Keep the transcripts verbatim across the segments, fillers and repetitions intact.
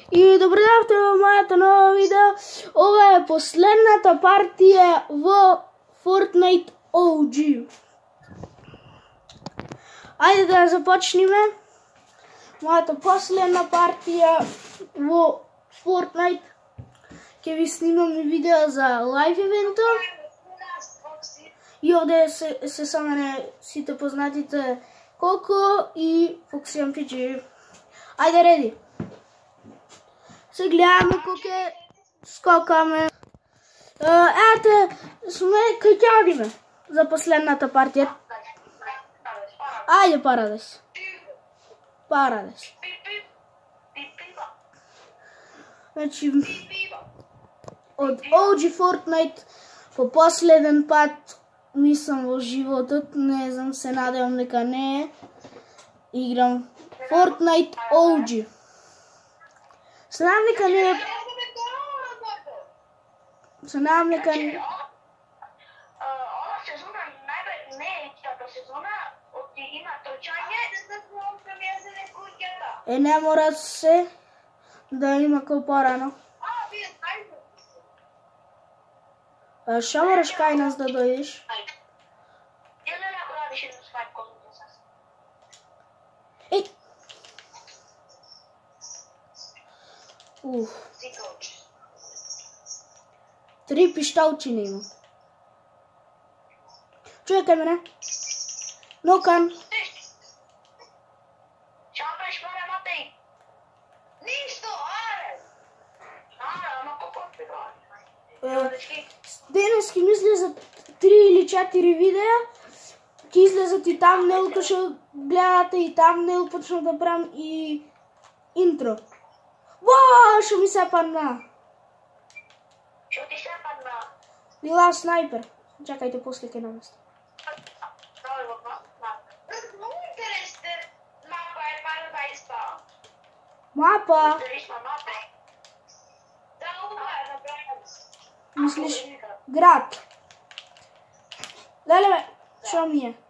И добродавте в моето ново видео. Ова е последната партия в Fortnite о джи. Айде да започнем. Моята последна партия в Fortnite. Ке ви снимам видео за лайв ивента. И овде се, се са мене сите познатите Коко и Foxy ем пи джи. Айде, реди. Се гледаме колко скокаме. Ете, сме качалиме за последната партия. Айде, Парадес. Парадес. Значи, от о джи Fortnite по последен път мислам в живота, не знам, се надявам нека не е. Играм Fortnite о джи. Се надявам нека не е. Се надявам нека не е. Ова сезона не е тата сезона, оти има трчање, да се премијазене куќата. Е, не мора се да има као порано. А, вие знаете. Шо мораш кај нас да дојдеш? Еле ако радиш едно скайп колите сас. Еј! Уф. Сикоч. Три пишталчи не имам. Чујете мене? Нокан. Чапеш море, Матеј. Ништо, аре. Аре, ама како ти Денес ке ми излезат три или четири видеа. Ке излезат и тамнел, ке шо гледате, и тамнел почна да правам и интро. Вау, шо ми се падна. Шо ти се падна? Била снайпер. Чакайте, после ке наместам. Давай го мапа. Много интересна мапа е Paradise. Мапа. Интересна мапа. Да, ова е направена. Мислиш град. Леле бе, шо ми е?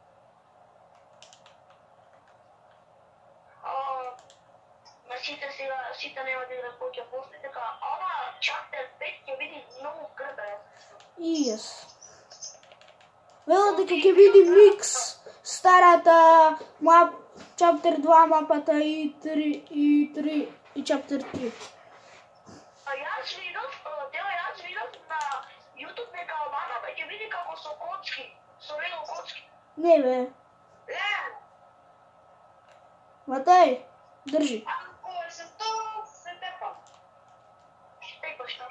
Ма сите сега, сите нема да играт повеќе после, така ова чаптер пет ќе биде многу грбе. И јас. Вело дека ќе биде микс старата мап, чаптер два мапата и три и три и чаптер три. А јас видов, тео јас видов на YouTube нека обана бе ќе биде како со коцки, со лего коцки. Не бе. Ле. Матеј, држи. Ако се то се тепа. Тепа што?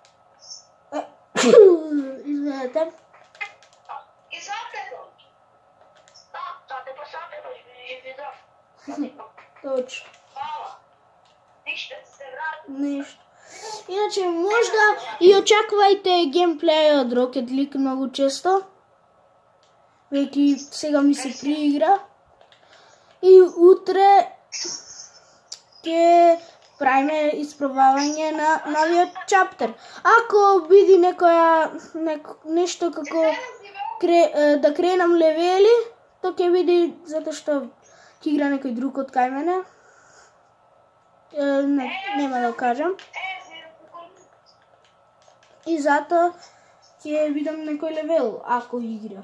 Извинете. И за тепа. Да, за тепа, за тепа, живи здрав. Точно. Хвала. Ништо се врати. Ништо. Иначе можда и очаквајте геймплеј од Rocket League многу често. Веќе сега ми се приигра. И утре ќе правиме испробавање на новиот чаптер. Ако биде некоја неко, нешто како кре, да кренам левели, то ќе биде затоа што ќе игра некој друг од кај мене. Не, нема да кажам. И затоа ќе видам некој левел ако игра.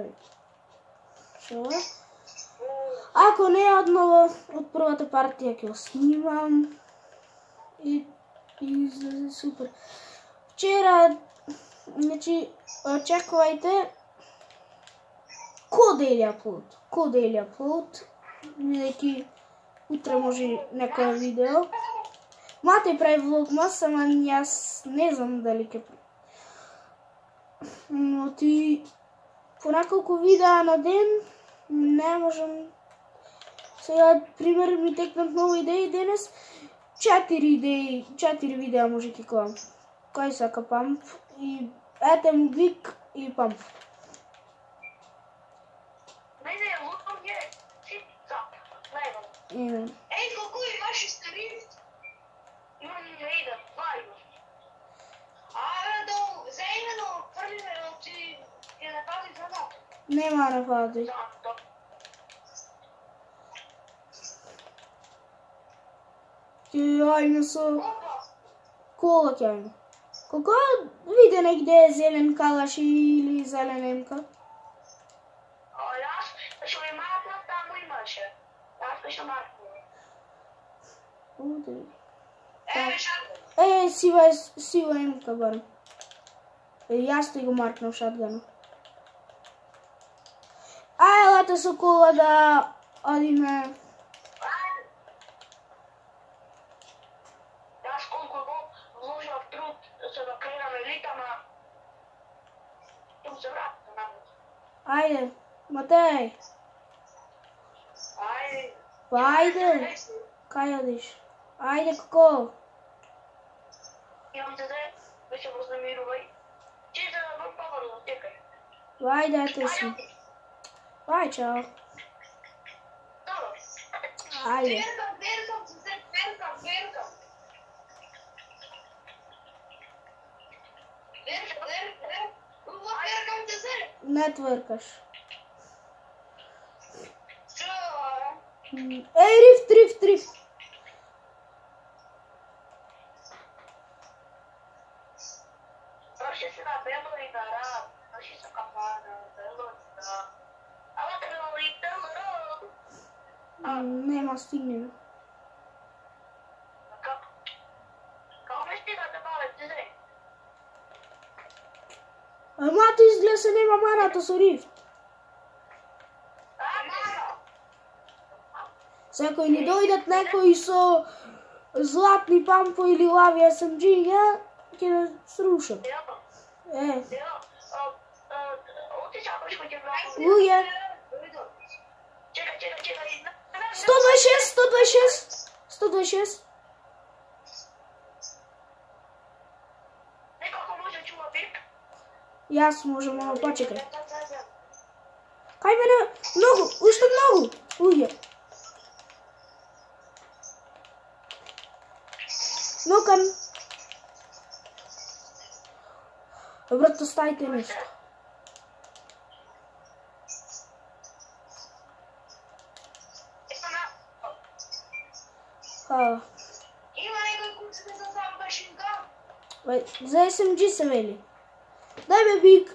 Шо? Ако не одново од првата партија ќе го снимам и, и излезе супер. Вчера, значи, очекувајте кодели аплод. Кодели аплод. Бидејќи утре може некој видео. Матеј прави влогмас, ама јас не знам дали ќе прави. Но ти по неколку видеа на ден не можам. Сега, пример, ми текнат нови идеи денес. Четири идеи, четири видеа може ќе клам. Кој сака памп и ете му бик и памп. Не, не, лутам е цап, гледам. Имам. Ей, колко имаш и стари? Имам рейдър, два имаш. Абе, да, за именно, първи ме ти е напади за много. Нема напади. Да, да. Ќе ajme să... Opa! Кола ќе ajme. Колко виде негде зелен калаш или зелен емка? Аз ще ви махна, там имаше. Аз ще махна. Уде. Е, шатган. Е, сива, сива емка барем. Е, јас ти го маркнам шатгана. Ај, елате со кола да одиме. Аз колко вложа в труд за да кренам елита, ма... Тук се врата на нас. Ајде, Матеј. Ајде. Па ајде. Кај одиш? Ајде, како? Имам те де, вече възнамирувай. Ти да бър по-бързо, текай. Ајде, ете си. Ај, чао. Добро. Ајде. Веркам, веркам, се веркам, веркам. Веркам, веркам, веркам те се. Не твъркаш. Чу, Ей, рифт, рифт, рифт. Върши се на бело и на раб. Върши се капана, бело и на раб. Ама те бело и на раб. Нема стигне. Как? Kako me stiga da bave te zre? Ама ти изгледа се нема маната со рифт. A, mara. Секој ни дојдат некои со златни пампо или лави ес ем джи, ја ќе не срушат. Evo, Е, evo. Ovdje čakaš kod je vrata. луѓе. Čekaj, čekaj, čekaj. сто двајдесет и шест, сто двајдесет и шест. сто двајдесет и шест. Nekako može čuva bik. Јас можам, ама почекај. Кај мене многу, уште многу луѓе. Нокан. Брато, ставите нешто. Хала. Има некој куците за сам машинка. Бе, за ес ем джи се вели. Дај бе бик.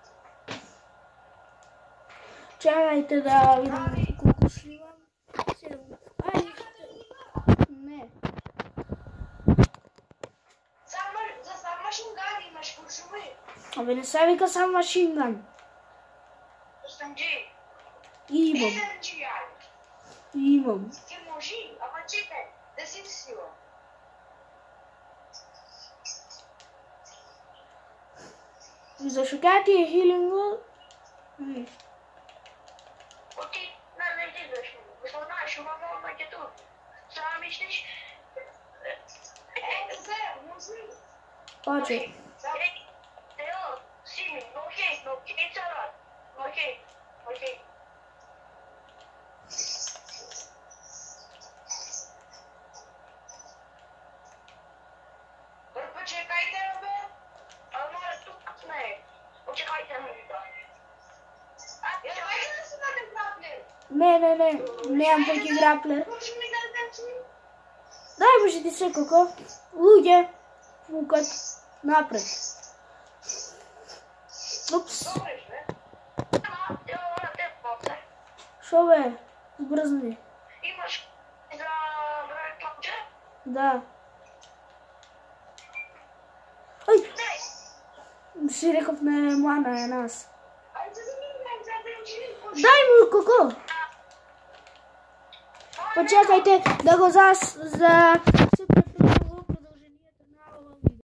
Чакајте да видам колку сливам. Ајде. Не. За сам машинган имаш куршуми. Абе не се вика сам машинган. ес ем джи. Имам, ес ем джи, ај. имам. Ти можи, ама чекај, да си сила. Зашо кај ти е хилинго? Не. Оти, не, не излизаш. Мисля, знаеш, ама мама ќе тут. Сега мислиш... Е, се, можи. Поче. Тео, Сими, но окей, но окей, царат. Окей, окей. Почекайте, бе. Ама тук не. Почекайте ме, да. А, я давайте да си дадем граплер. Не, не, не. Немам таки граплер. Може ми да дадем. Дај може ти секако. Луѓе. Фукат. Напред. Упс. Добре, бе. Ама, ево на теб, бабце. Шо бе? Збрзни. Имаш за брат клапче? Да. Ај, Не. си реков не мана е нас. Ајде да видим за да учим. Дај му коко. Почекајте да го зас... за...